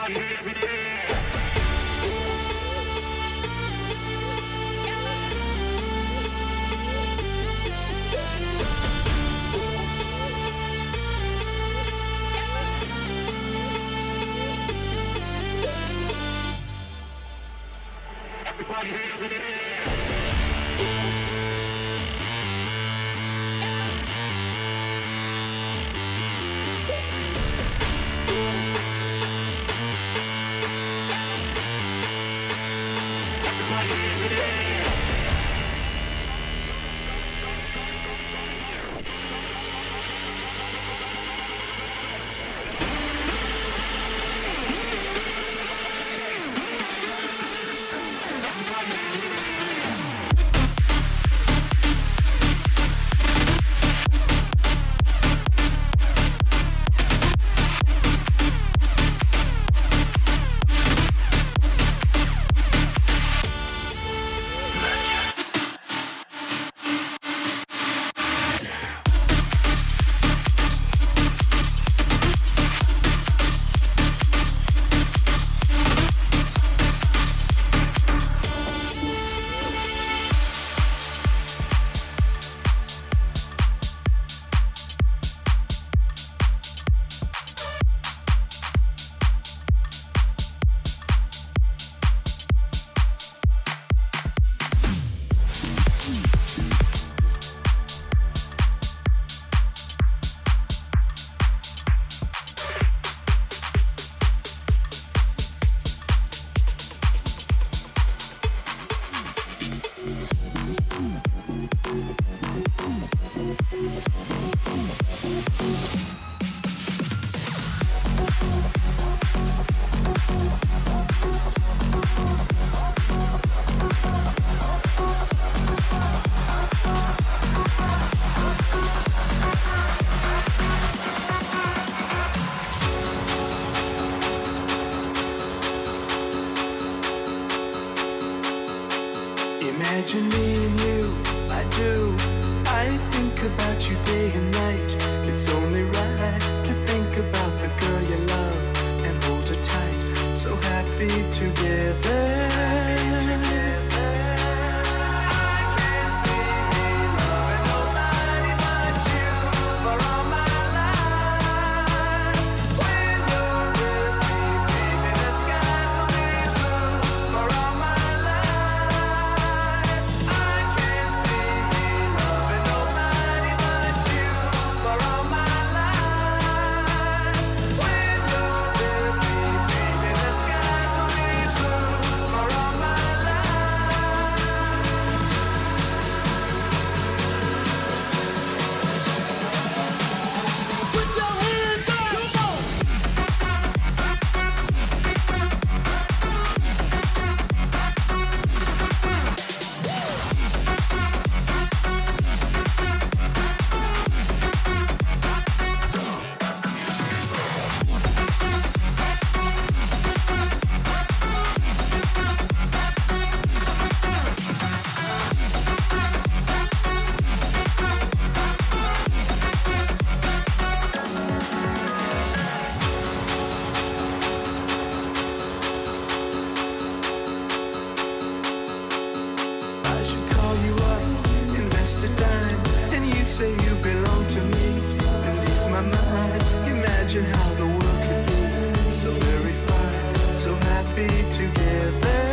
Imagine me and you, I do. I think about you day and night. It's only right to think about the girl you love and hold her tight. So happy together. Say you belong to me, and ease my mind. Imagine how the world could be so very fine, so happy together.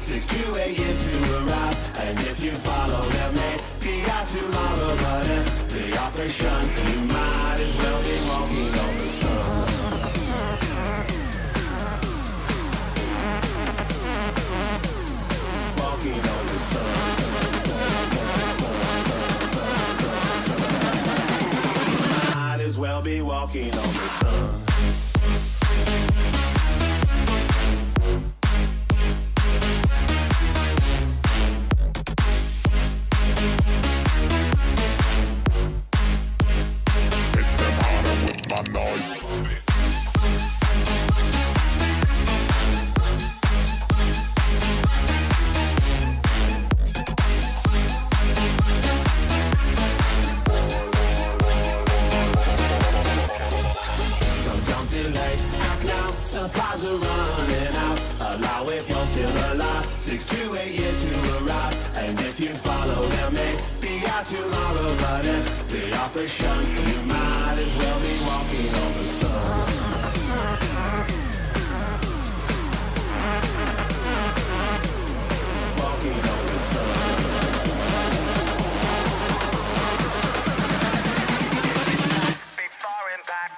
6 to 8 years to arrive. And if you follow them, maybe out tomorrow. But if the offer shun, you might as well be walking on the sun. Walking on the sun. Might as well be walking on the sun. Supplies are running out. Allow if you're still alive. 6 to 8 years to arrive. And if you follow them, maybe out tomorrow. But if the offer shun, you might as well be walking on the sun. Walking on the sun. Before impact.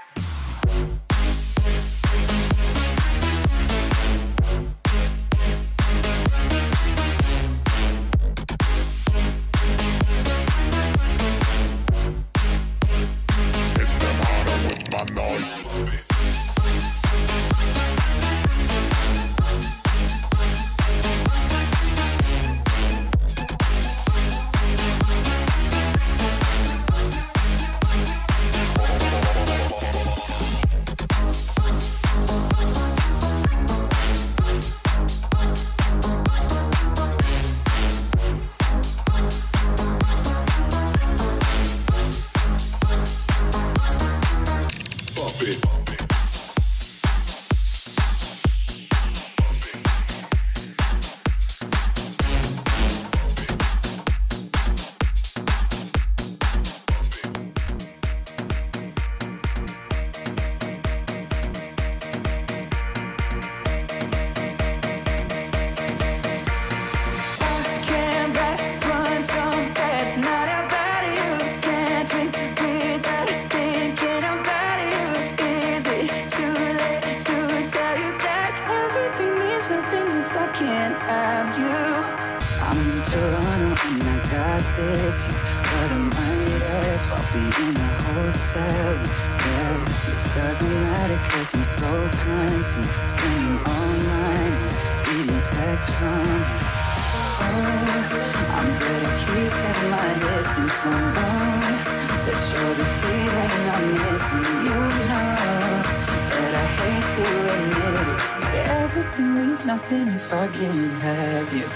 Nothing if I can't have you.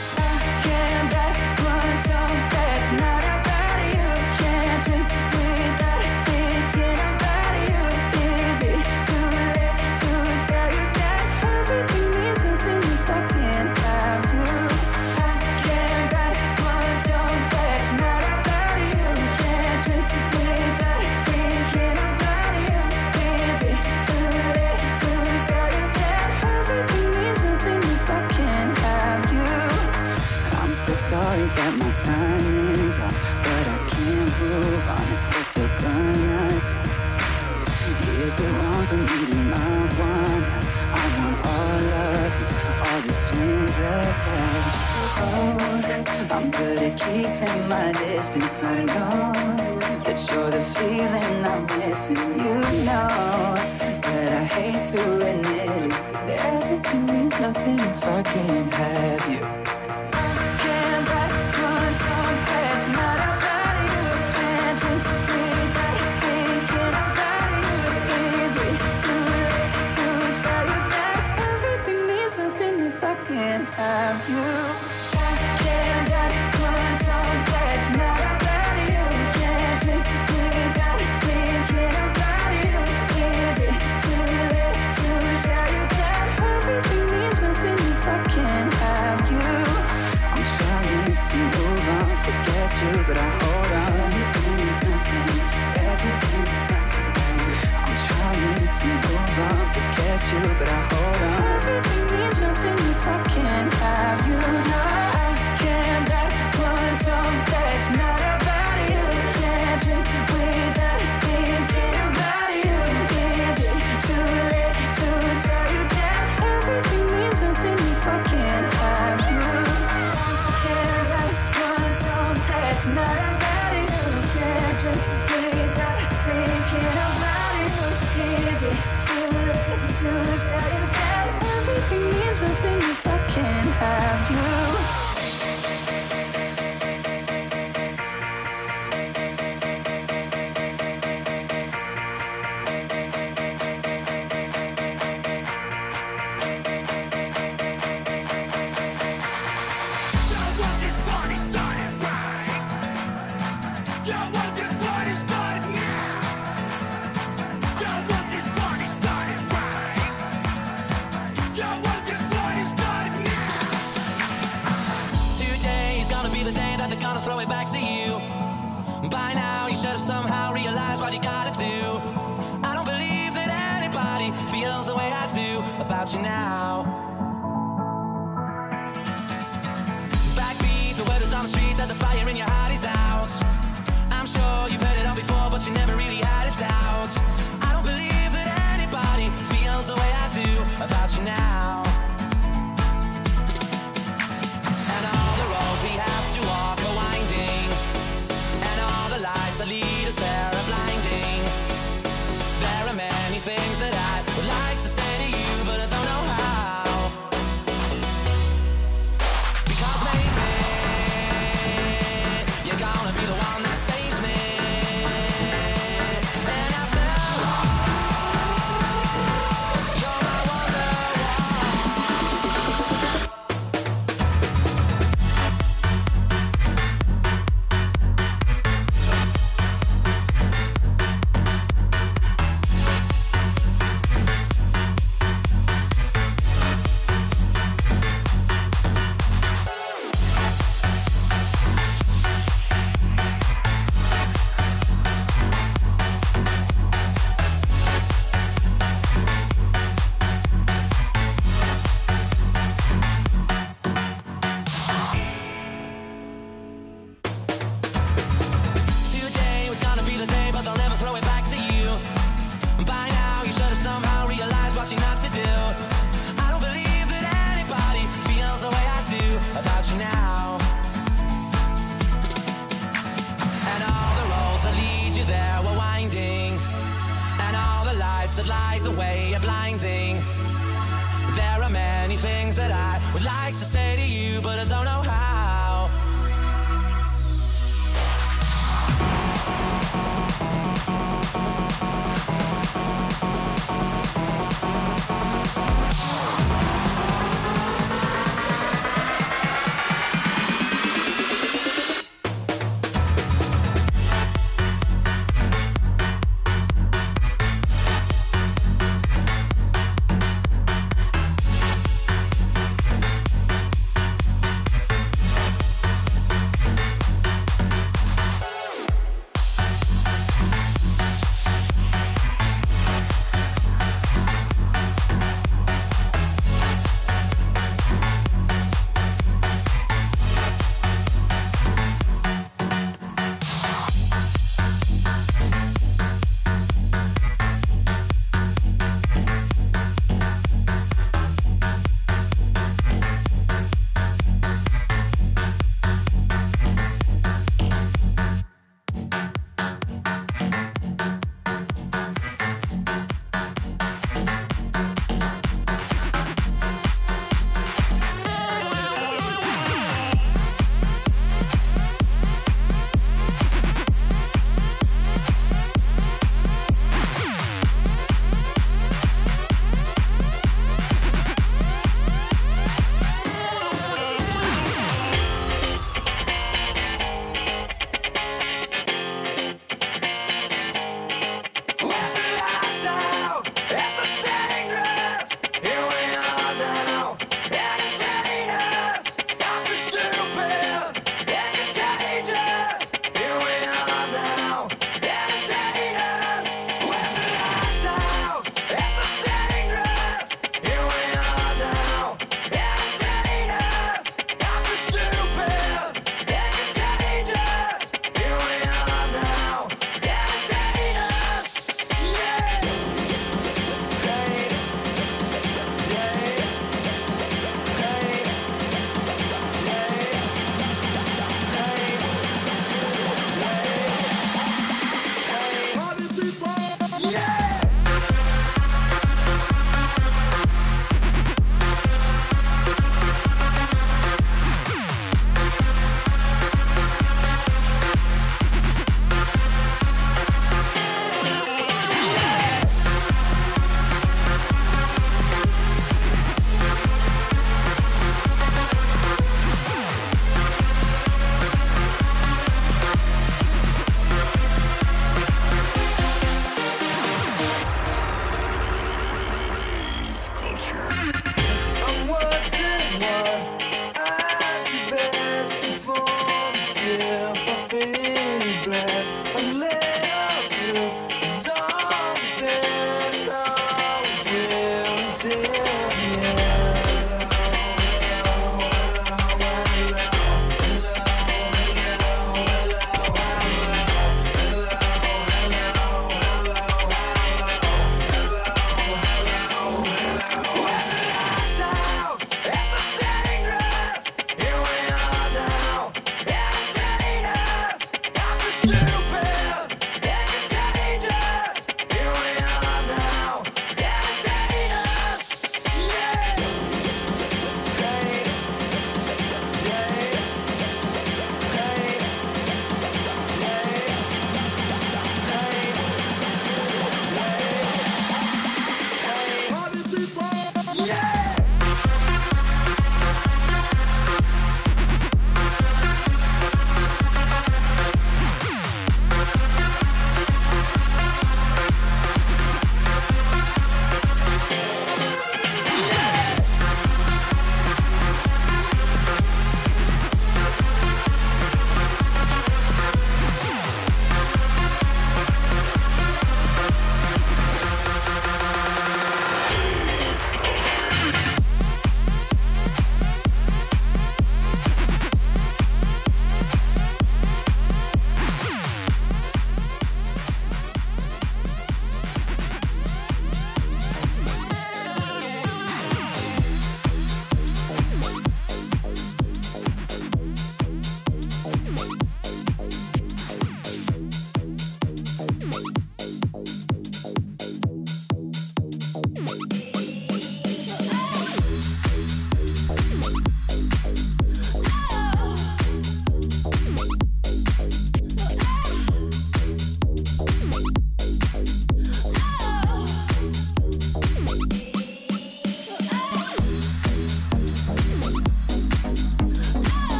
I can't back one song that's not about you. Can't drink without thinking about you. Is it too late to tell you that everything means nothing if I can't have you? I can't back one song that's not about you. Can't drink without thinking about you. Is it too late to tell you that everything means nothing if I can't have you? I'm so sorry that my timing's off, but I can't move on if we're still gonna talk. Is it wrong for me to not want half? I want all of you, all the strings attached. Oh, I'm good at keeping my distance. I know that you're the feeling I'm missing. You know that I hate to admit it, that everything means nothing if I can't have you. Have you? I can't write one song that's not about you. Can't drink without thinking about you. Is it too late to tell you that everything means nothing if I can't have you? I'm trying to move on, forget you, but I hold on. Everything is nothing, everything is nothing. I'm trying to move on, forget you, but I hold on. Everything means nothing if I can't have you. there's nothing if I can't have you. Throw it back to you. By now you should have somehow realized what you gotta do. I don't believe that anybody feels the way I do about you now. Backbeat, the word is on the street that the fire in your heart is out. I'm sure you've heard it all before, but you never really had a doubt. I don't believe that anybody feels the way I do about you now. And all the roads we have to walk are winding, and all the lights that lead us there are blinding. There are many things that I would like to say to you, but I don't know how. Because maybe you're gonna be the one that saves me. And after all, you're my that light the way are blinding. There are many things that I would like to say to you, but I don't know how.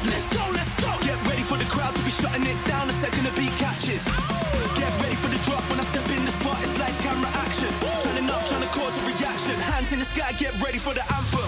madness. Let's go. Get ready for the crowd to be shutting it down the second the beat catches. Get ready for the drop when I step in the spot. It's lights, camera, action. Turning up, trying to cause a reaction. Hands in the sky, get ready for the anthem.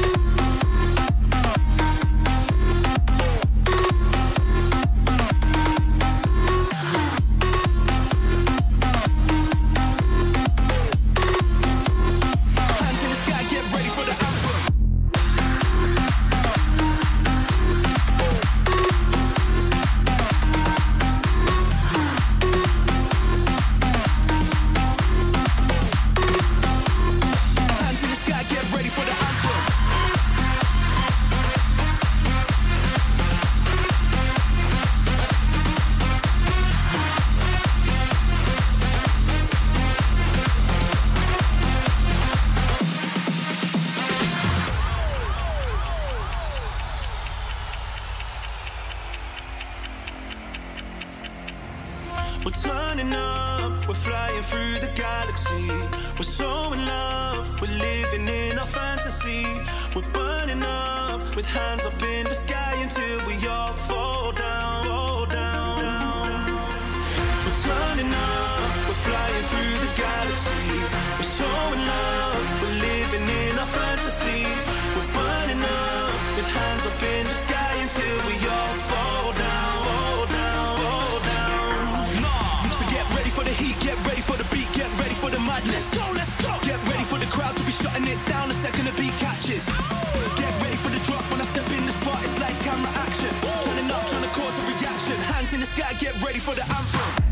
We're turning up, we're flying through the galaxy. We're so in love, we're living in our fantasy. We're burning up, with hands up in the sky until we all fall down, fall down, down. We're turning up, we're flying through the galaxy. We're so in love, we're living in our fantasy. We're burning up, with hands up in the sky until we all fall down, fall down, fall down. For the heat, get ready for the beat, get ready for the madness. Let's go. Get ready for the crowd to be shutting it down the second the beat catches. Get ready for the drop when I step in the spot. It's lights, camera, action. Turning up, trying to cause a reaction. Hands in the sky, get ready for the anthem.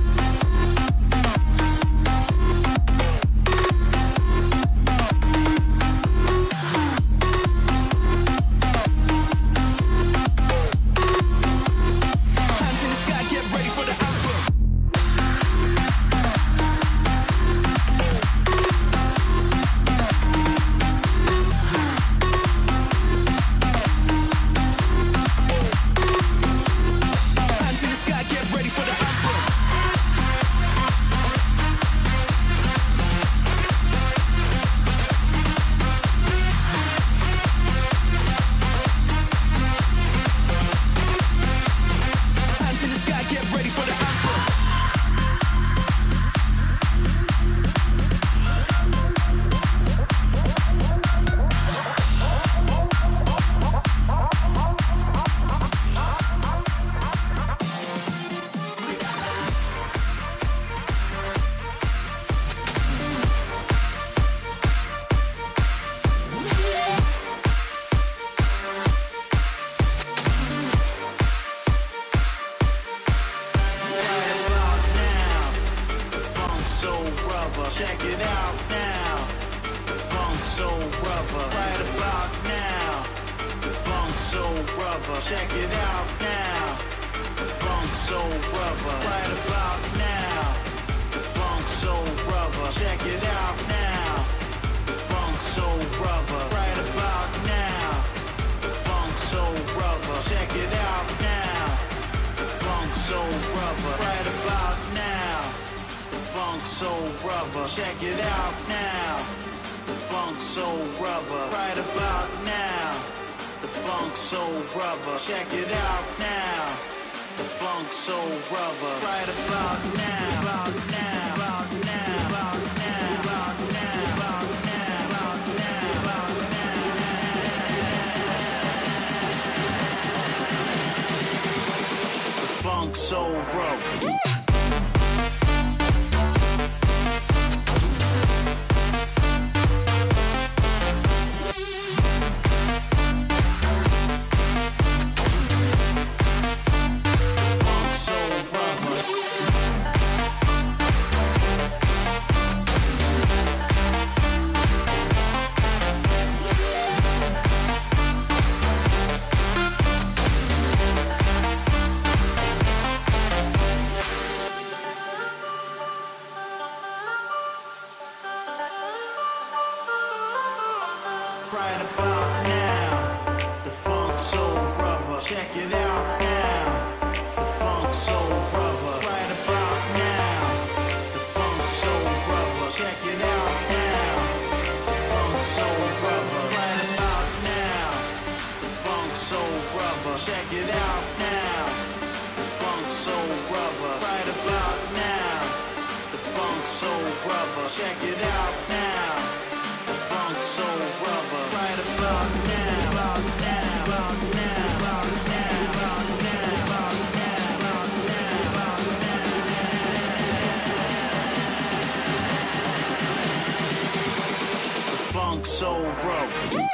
Check it out now, the Funk Soul Brother. Right about now, the Funk Soul Brother. Check it out now, the Funk Soul Brother. Right about now, the Funk Soul Brother. Check it out now, the Funk Soul Brother. Right about now, the Funk Soul Brother. Check it out now, the Funk Soul Brother. Right about now, the Funk Soul Brother. Check it out now, the Funk Soul Brother. Right about now, the Funk Soul Brother. Check it out now, the Funk Soul Brother. Right about now, about now, about now, about now, about now, about now, about now, about now. The Funk Soul Brother. Right about now, the Funk Soul Brother. Check it out now, the Funk Soul Brother. Right about now, the Funk Soul Brother. Check it out now, the Funk Soul Brother. Right about now, the Funk Soul Brother. Check check it out now. The Funk Soul Brother, right about now. The Funk Soul Brother, check it out now. The Funk Soul Brother, right about now. About now, about now, about now, about now, about now, about now. The Funk Soul Brother.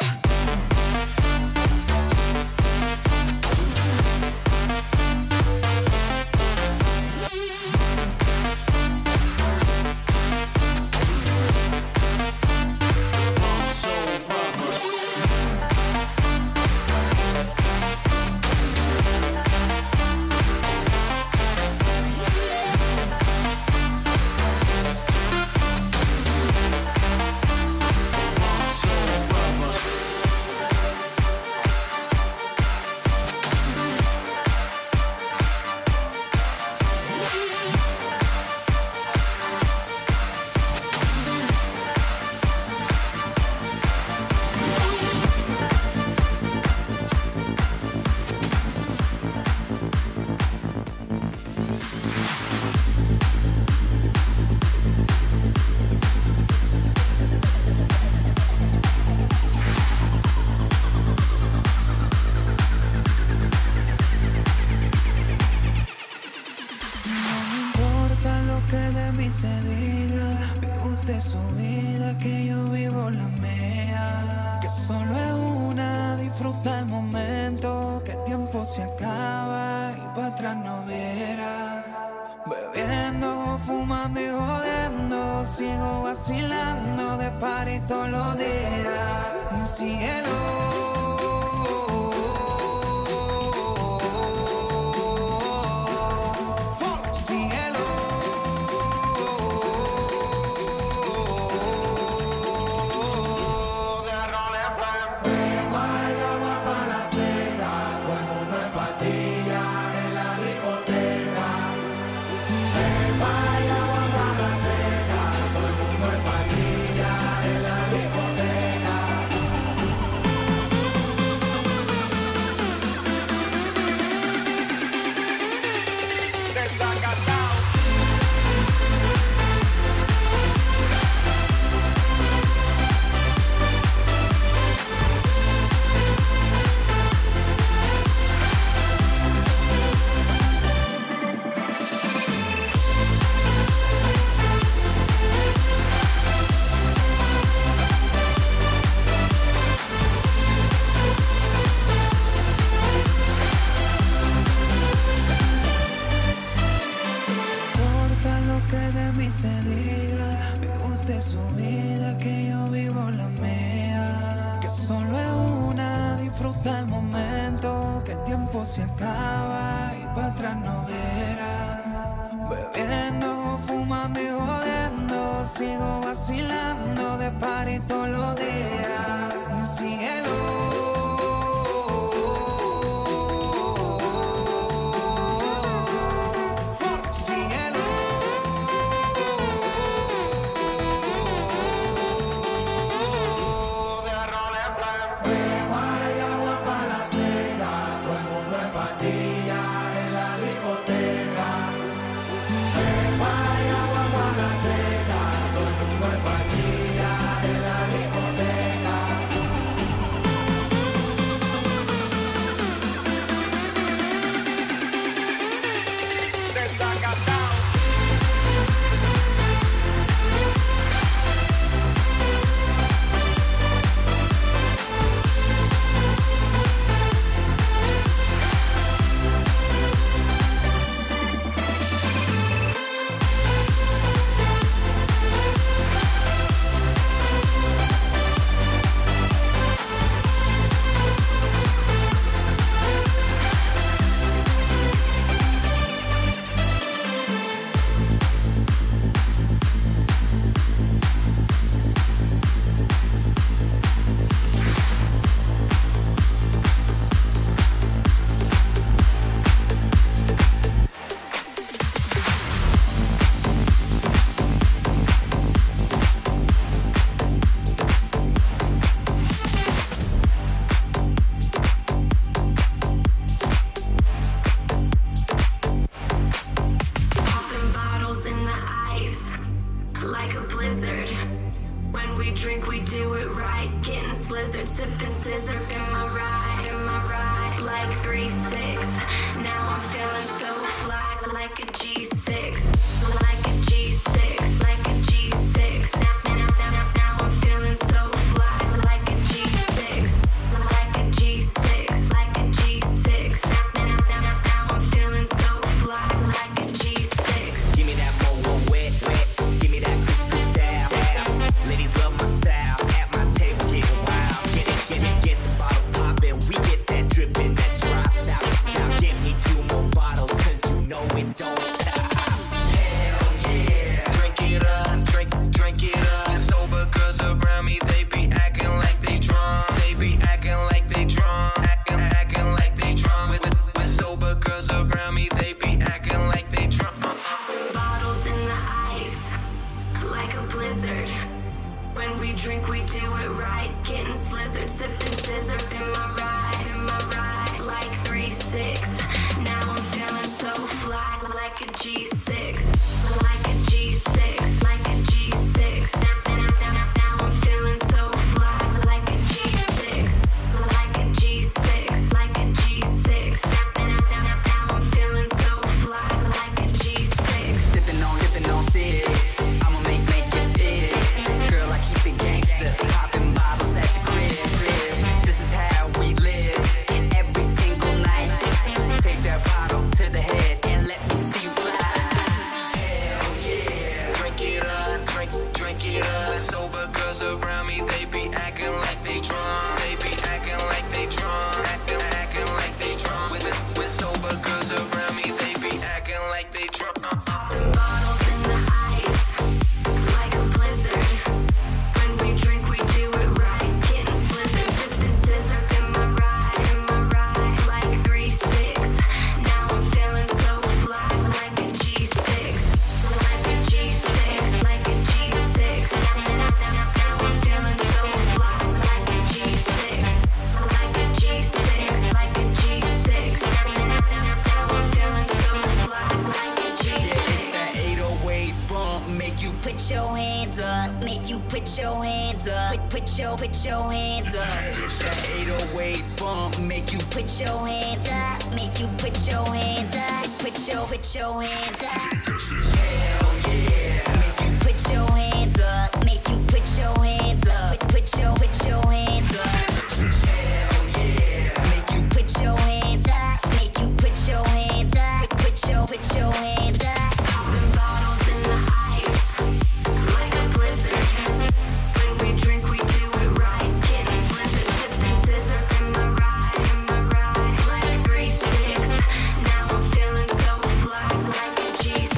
put your hands up. Put your hands up. That 808 bump make you put your hands up. Make you put your hands up. Put your hands up. hell yeah. Make you put your hands up. Make you put your hands up. Put your hands up. Hell yeah. Make you put your hands up. Make you put your hands up. Put your hands up. Popping bottles in the ice, like a blizzard. When we drink, we do it right. Getting blizzard, tipping scissor in my ride, like 3-6. Now I'm feeling so fly, like a G6.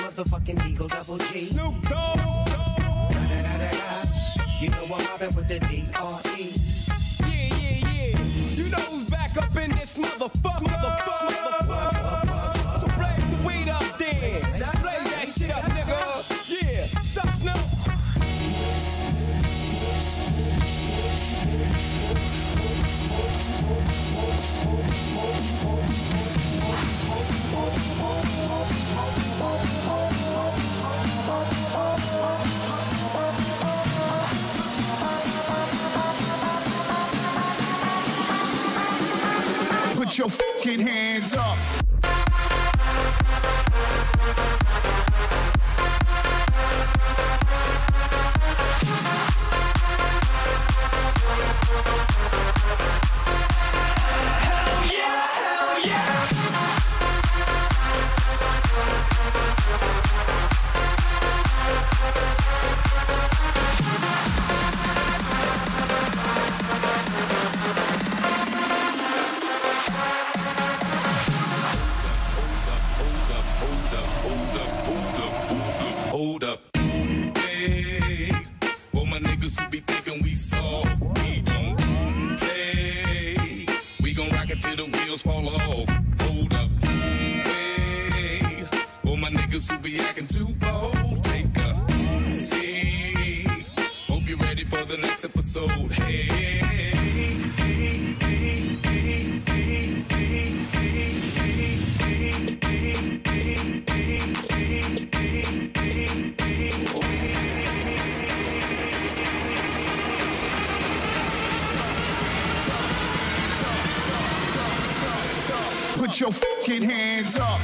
motherfucking Eagle Double G. Snoop Dogg. You know I'm mobbing with the D.R.E. Yeah. You know who's back up in this motherfucker. So blaze the weed up then. Blaze that shit up, nigga. Yeah. Sup, Snoop? Put your fucking hands up. Hold up. Hey, for my niggas who be thinking we soft, we don't play. We gon' rock it till the wheels fall off. Hold up. Hey, for my niggas who be acting too bold, take a seat. Hope you're ready for the next episode. Put your fucking hands up.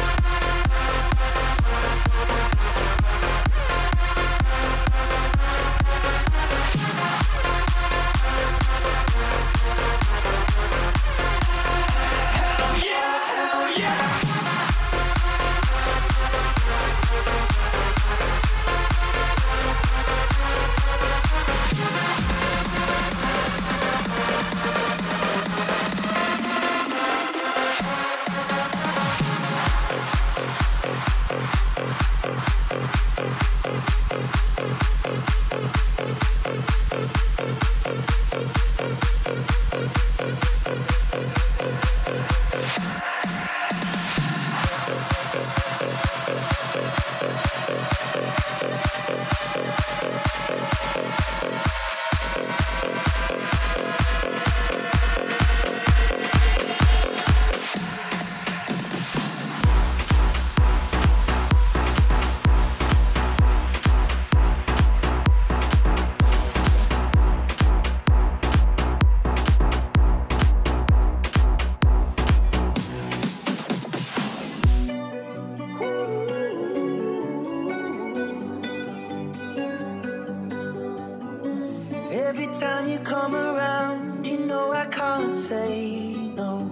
Every time you come around, you know I can't say no.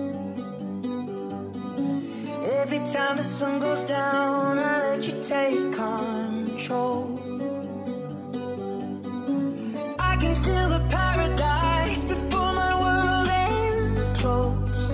Every time the sun goes down, I let you take control. I can feel the paradise before my world implodes.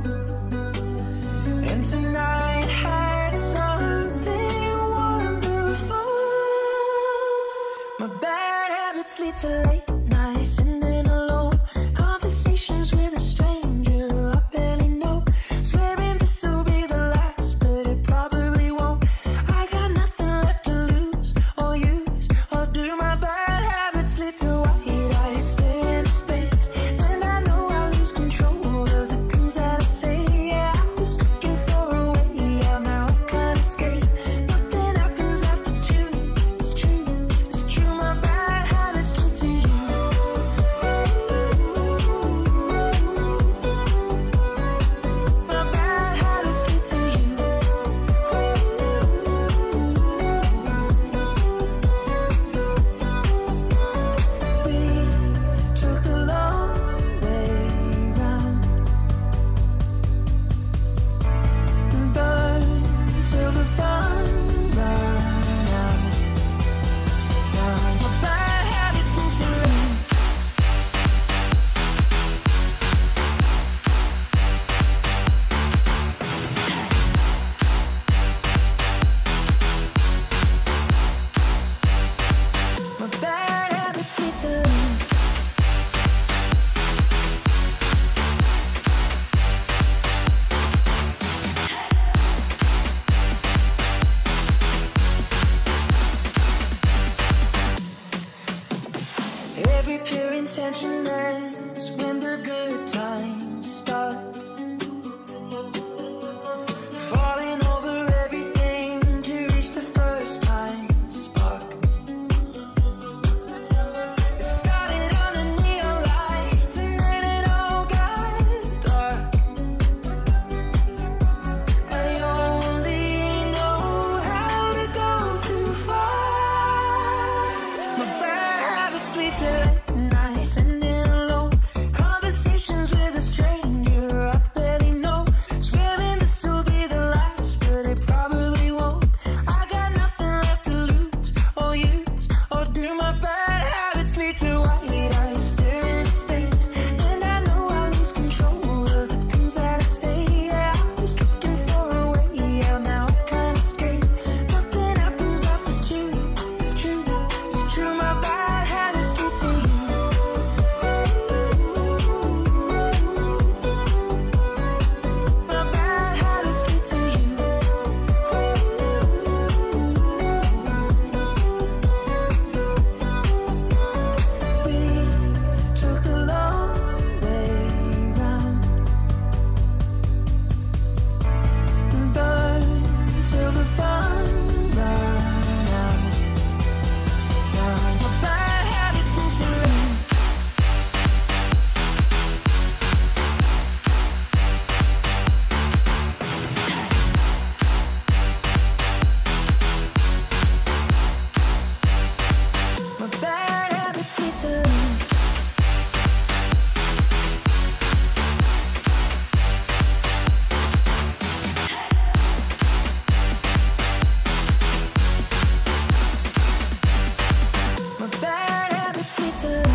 And tonight had something wonderful. My bad habits lead to late nights, sitting alone, conversations with a stranger I barely know, swearing this will be the last, but it probably won't. I got nothing left to lose or use or do. My bad habits lead to white eyes staring into space, and I know I lose control of the things that I say. Yeah, I was looking for a way out, now I can't escape. Nothing happens after two. It's true, my bad habits lead to you. tension ends when the good times start. Falling over everything to reach the first time spark. It started on the neon lights and then it all got dark. I only know how to go too far. My bad habits lead to late nights and in alone conversations with a stranger I barely know. Swearing this will be the last, but it probably won't. I got nothing left to lose or use or do. My bad habits lead to white eyes staring into space, and I know I lose control of the things that I say. Yeah, I was looking for a way out, now I can't escape. Nothing happens after two. It's true, it's true. My bad habits lead to you. My bad habits lead to you. We took a long way round, burned till the fun ran out. Now my bad habits lead to you. My bad habits lead to you. My bad habits lead to you.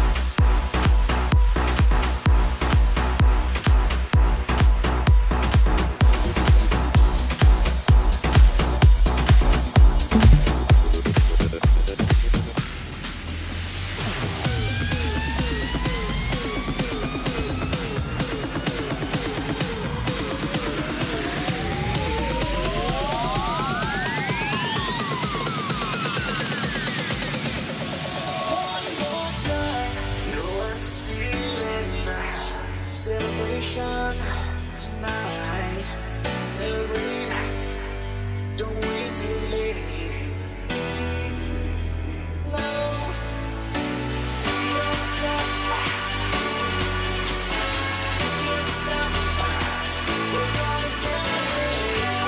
Celebration tonight. Celebrate. Don't wait too late. No, we don't stop. We can't stop. We're gonna celebrate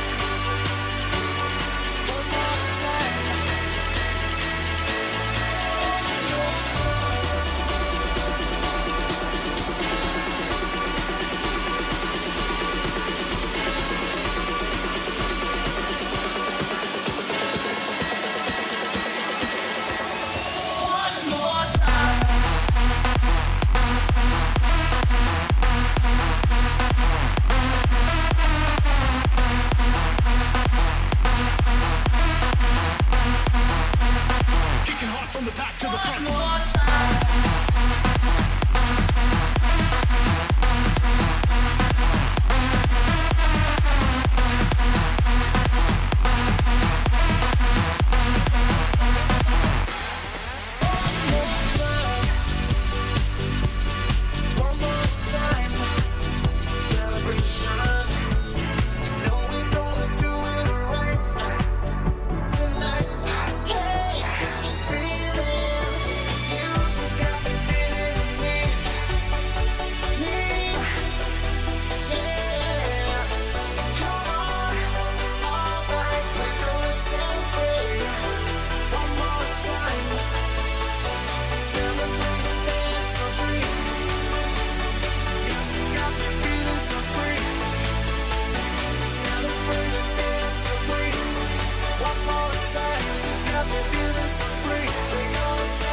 one more time. Kicking hard from the back to the front. One more time. Celebration. You know we're gonna do it right tonight. Hey, just feeling. Music's got me feeling me. Yeah. Come on. All right, we're gonna celebrate one more time. Celebrate and dance so free. Music's got me feeling so free. Celebrate and dance so free. One more time. Music's got me feeling so free. We're gonna celebrate.